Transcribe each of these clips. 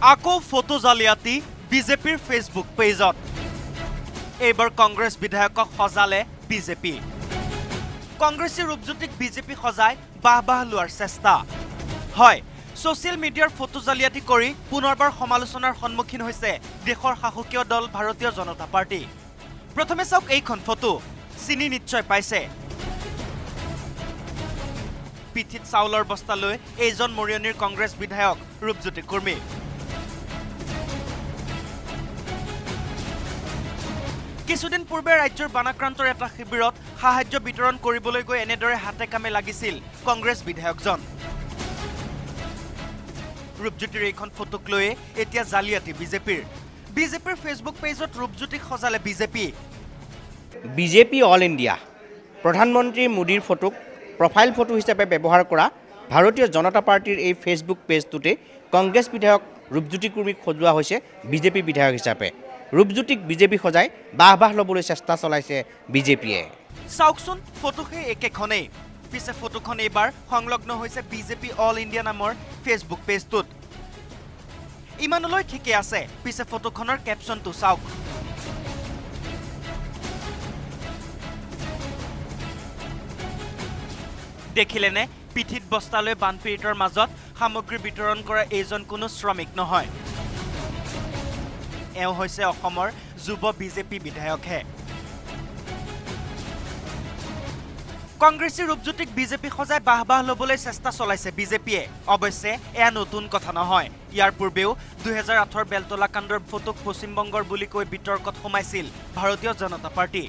আকৌ ফটো জালিয়াতি বিজেপিৰ ফেচবুক পেজত এইবাৰ কংগ্ৰেছ বিধায়কক সজালে বিজেপি কংগ্ৰেছী ৰূপজ্যোতিক বিজেপি সজাই বাহবাহ লোৱাৰ চেষ্টা হয় সোশ্যাল মিডিয়াৰ ফটো জালিয়াতি কৰি পুনৰবাৰ সমালোচনাৰ সন্মুখীন হৈছে দেশৰ শাসকীয় দল ভাৰতীয় জনতা পাৰ্টি প্ৰথমে চাওক এইখন ফটো চিনি নিশ্চয় পাইছে পিঠিত চাউলৰ বস্তা লৈ এইজন মৰিয়নিৰ কংগ্ৰেছ বিধায়ক ৰূপজ্যোতি কুৰ্মী কিছুদিন পূৰ্বে ৰাজ্যৰ বানাক্ৰান্তৰ এটা শিবিৰত সাহায্য বিতৰণ কৰিবলৈ গৈ এনেদৰে হাতে কামে লাগিছিল কংগ্ৰেছ বিধায়কজন ৰূপজ্যোতিৰ এইখন ফটোক লৈ এতিয়া জালিয়াতি বিজেপিৰ ফেচবুক পেজত ৰূপজ্যোতিক সজালে বিজেপি অল ইণ্ডিয়া প্ৰধানমন্ত্ৰী মোদীৰ ফটোক প্ৰফাইল ফটো হিচাপে ব্যৱহাৰ কৰা ভাৰতীয় জনতা পাৰ্টিৰ এই ফেচবুক পেজটোতে কংগ্ৰেছ বিধায়ক ৰূপজ্যোতি কুৰ্মীক সজোৱা হৈছে বিজেপি বিধায়ক হিচাপে ৰূপজ্যোতিক বিজেপি সজাই বাহবাহ ল'বলৈ চেষ্টা চলাইছে বিজেপিয়ে চাওকচোন ফটো সেই একেখনেই পিছে ফটোখন এইবাৰ সংলগ্ন হৈছে বিজেপি অল ইণ্ডিয়া নামৰ ফেচবুক পেজটোত ইমানলৈ ঠিকে আছে পিছে ফটোখনৰ কেপশ্যনটো চাওক দেখিলেনে পিঠিত বস্তালৈ বানপীড়িতৰ মাজত সামগ্ৰী বিতৰণ কৰা এইজন কোনো শ্ৰমিক নহয় এওঁ হৈছে অসমৰ যুৱ বিজেপি বিধায়কহে কংগ্ৰেছী ৰূপজ্যোতিক বিজেপি সজাই বাহবাহ ল'বলৈ চেষ্টা চলাইছে বিজেপিয়ে অৱশ্যে এয়া নতুন কথা নহয় ইয়াৰ পূৰ্বেও 2008 বেলতলা কাণ্ডৰ ফটোক পশ্চিমবংগৰ বুলি কৈ বিতৰ্কত সোমাইছিল ভাৰতীয় জনতা পাৰ্টি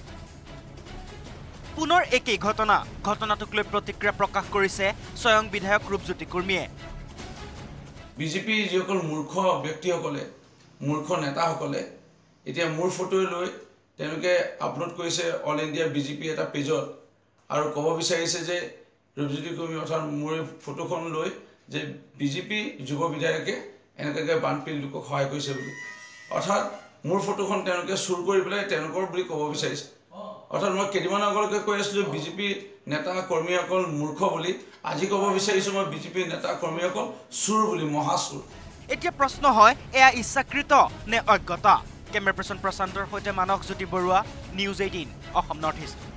পুনৰ একেই ঘটনাটোক লৈ প্ৰতিক্ৰিয়া প্ৰকাশ কৰিছে স্বয়ং বিধায়ক ৰূপজ্যোতি কুৰ্মীয়ে বিজেপি যিসকল মূৰ্খ ব্যক্তিসকলে মূৰ্খ নেতাসকলে এতিয়া মোৰ ফটো লৈ তেওঁলোকে আপলোড কৰিছে অল ইণ্ডিয়া বিজেপি এটা পেজত আৰু ক'ব বিচাৰিছে যে ৰূপজ্যোতি কুৰ্মী অৰ্থাৎ মোৰ ফটোখন লৈ যে বিজেপি যুৱ বিধায়কে এনেকৈ বানপীড়িত লোকক সহায় কৰিছে বুলি অৰ্থাৎ মোৰ ফটোখন তেওঁলোকে চুৰ কৰি পেলাই তেওঁলোকৰ বুলি ক'ব বিচাৰিছে অৰ্থাৎ মই কেইদিনমান আগলৈকে কৈ আছিলোঁ বিজেপি নেতা কৰ্মীসকল মূৰ্খ বুলি আজি ক'ব বিচাৰিছোঁ মই বিজেপি নেতা কৰ্মীসকল চুৰ বুলি মহাচুৰ এতিয়া প্ৰশ্ন হয় এয়া ইচ্ছাকৃত নে অজ্ঞতা কেমেৰা পাৰ্চন প্ৰশান্তৰ সৈতে Manas Jyoti Baruah news 18 Assam north east